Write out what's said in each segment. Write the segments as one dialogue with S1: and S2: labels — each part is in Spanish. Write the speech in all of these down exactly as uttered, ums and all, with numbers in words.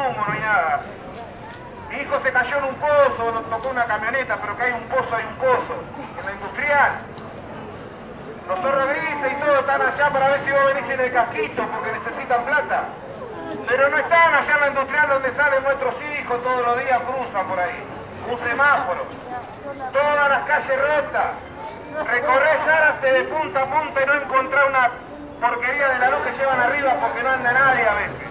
S1: humo, no hay nada. Mi hijo se cayó en un pozo, nos tocó una camioneta, pero que hay un pozo, hay un pozo. En la industrial. Los zorros grises y todo están allá para ver si vos venís en el casquito, porque necesitan plata. Pero no están allá en la industrial donde salen nuestros hijos, todos los días cruzan por ahí. Un semáforo. Todas las calles rotas. Recorrer Zárate de punta a punta y no encontrar una porquería de la luz que llevan arriba porque no anda nadie a veces.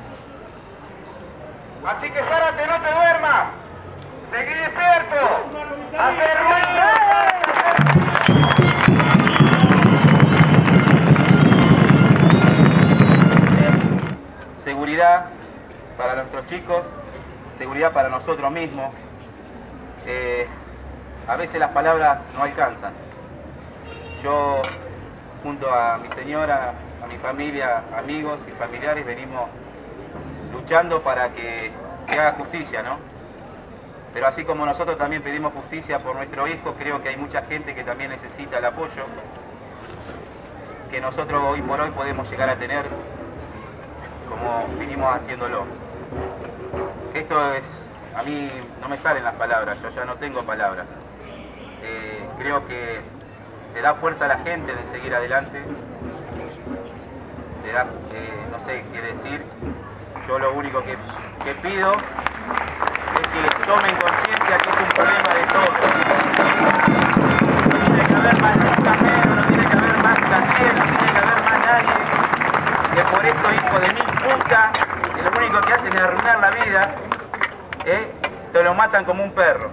S1: Así que Zárate, no te duermas. Seguí despierto. Hacer ruido. Seguridad para nuestros chicos, seguridad para nosotros mismos. Eh, a veces las palabras no alcanzan. Yo, junto a mi señora, a mi familia, amigos y familiares, venimos luchando para que se haga justicia, ¿no? Pero así como nosotros también pedimos justicia por nuestro hijo, creo que hay mucha gente que también necesita el apoyo que nosotros hoy por hoy podemos llegar a tener, como vinimos haciéndolo. Esto es, a mí no me salen las palabras, yo ya no tengo palabras. Eh, creo que le da fuerza a la gente de seguir adelante, le da, eh, no sé qué decir. Yo lo único que, que pido es que tomen conciencia que es un problema de todos. No tiene que haber más camero, no tiene que haber más taller, no tiene que haber más nadie que por estos hijos de mil puta, que lo único que hacen es arruinar la vida, ¿eh? Te lo matan como un perro.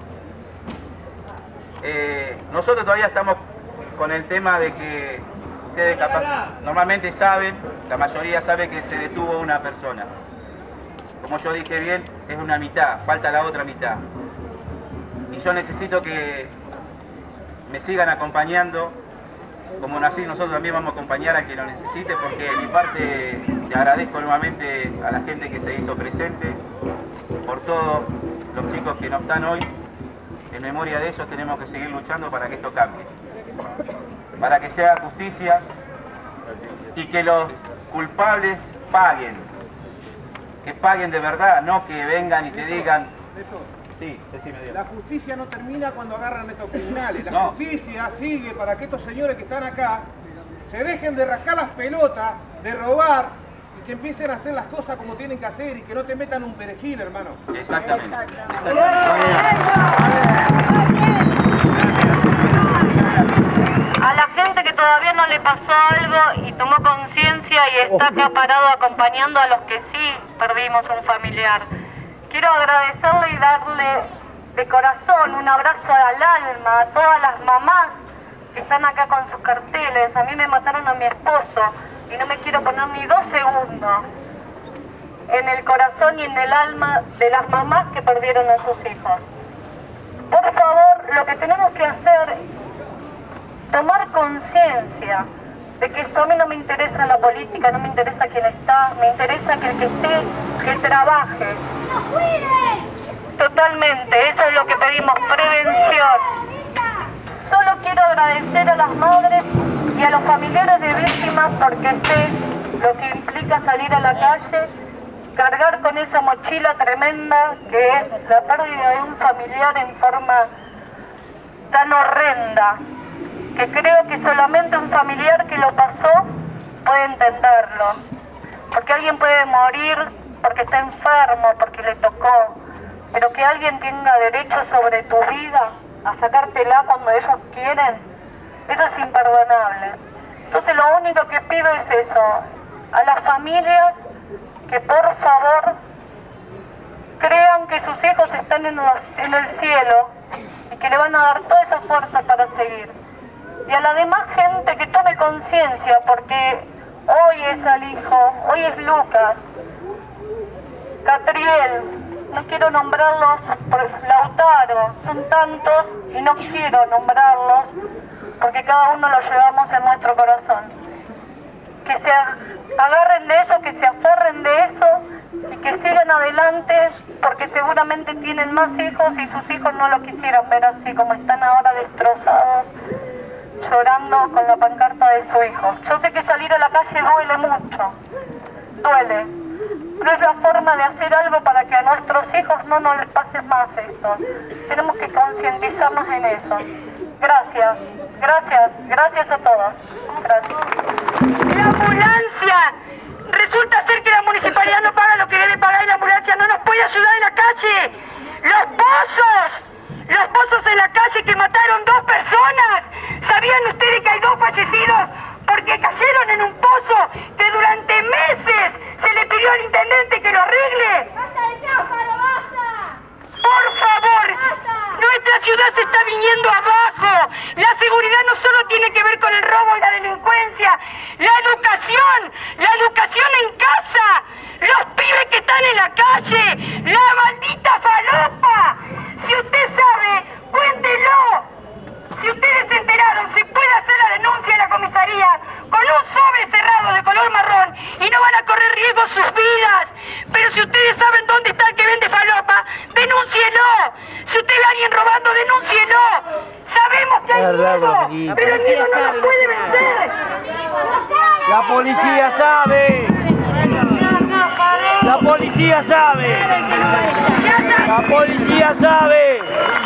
S1: Eh, nosotros todavía estamos con el tema de que ustedes capaz, normalmente saben, la mayoría sabe que se detuvo una persona. Como yo dije bien, es una mitad, falta la otra mitad. Y yo necesito que me sigan acompañando, como así nosotros también vamos a acompañar a quien lo necesite, porque de mi parte le agradezco nuevamente a la gente que se hizo presente, por todos los chicos que no están hoy. En memoria de ellos tenemos que seguir luchando para que esto cambie, para que se haga justicia y que los culpables paguen, que paguen de verdad, no que vengan y te digan... Sí, decime, Dios.
S2: La justicia no termina cuando agarran a estos criminales, la
S1: No.
S2: justicia sigue para que estos señores que están acá se dejen de rascar las pelotas, de robar y que empiecen a hacer las cosas como tienen que hacer y que no te metan un perejil, hermano.
S1: Exactamente. Exactamente.
S3: A la gente que todavía no le pasó algo y tomó conciencia y está acá parado acompañando a los que sí perdimos un familiar, quiero agradecerle y darle de corazón un abrazo al alma a todas las mamás que están acá con sus carteles. A mí me mataron a mi esposo y no me quiero poner ni dos segundos en el corazón y en el alma de las mamás que perdieron a sus hijos. Por favor, lo que tenemos que hacer, tomar conciencia de que esto a mí no me interesa la política, no me interesa quién está, me interesa que el que esté, que trabaje. Totalmente, eso es lo que pedimos, prevención. Solo quiero agradecer a las madres y a los familiares de víctimas porque sé lo que implica salir a la calle, cargar con esa mochila tremenda que es la pérdida de un familiar en forma tan horrenda, que creo que solamente un familiar que lo pasó puede entenderlo. Porque alguien puede morir porque está enfermo, porque le tocó, pero que alguien tenga derecho sobre tu vida a sacártela cuando ellos quieren, eso es imperdonable. Entonces lo único que pido es eso, a las familias que por favor crean que sus hijos están en, los, en el cielo y que le van a dar toda esa fuerza para seguir. Y a la demás gente que tome conciencia, porque hoy es Alijo, hoy es Lucas, Catriel, no quiero nombrarlos, por Lautaro, son tantos y no quiero nombrarlos porque cada uno lo llevamos en nuestro corazón. Que se agarren de eso, que se aferren de eso y que sigan adelante porque seguramente tienen más hijos y sus hijos no lo quisieran ver así como están ahora destrozados, llorando con la pancarta de su hijo. Yo sé que salir a la calle duele mucho, duele, pero es la forma de hacer algo para que a nuestros hijos no nos les pase más esto. Tenemos que concientizarnos en eso. Gracias, gracias, gracias a todos. Gracias. La ambulancia. Resulta ser que la municipalidad no paga lo que debe pagar y la ambulancia no nos puede ayudar en la calle. Los pozos, los pozos en la calle que mataron dos personas. ¿Sabían ustedes que hay dos fallecidos porque cayeron en un pozo que durante meses se le pidió al intendente que lo arregle?
S4: ¡Basta de cháfaro, basta!
S3: Por favor,
S4: ¡Basta!
S3: nuestra ciudad se está viniendo abajo. La seguridad no solo tiene que ver con el robo y la delincuencia, la educación, la educación en casa, los pibes que están en la calle, la maldita falopa. Si usted sabe, cuéntelo. Si ustedes se enteraron, se puede hacer la denuncia en la comisaría con un sobre cerrado de color marrón y no van a correr riesgo sus vidas. Pero si ustedes saben dónde está el que vende falopa, denúncielo. Si usted ve a alguien robando, denúncielo. Sabemos que hay miedo, pero el miedo no nos puede vencer.
S5: La policía sabe. La policía sabe. La policía sabe.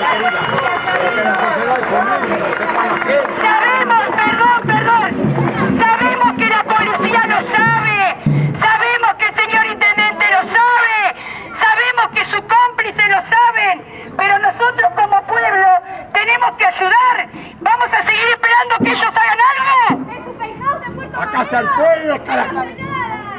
S3: Sabemos, perdón, perdón. Sabemos que la policía lo sabe. Sabemos que el señor intendente lo sabe. Sabemos que su cómplice lo saben. Pero nosotros como pueblo tenemos que ayudar. Vamos a seguir esperando que ellos hagan algo.
S4: ¡En su penthouse de Puerto
S5: Acá está el pueblo, carajo.
S4: ¡Que se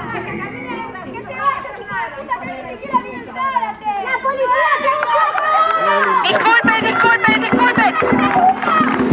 S4: vaya tu madre! ¡Puta que ni siquiera viene el Zárate! ¡La policía se encarga!
S3: Disculpe, disculpe, disculpe.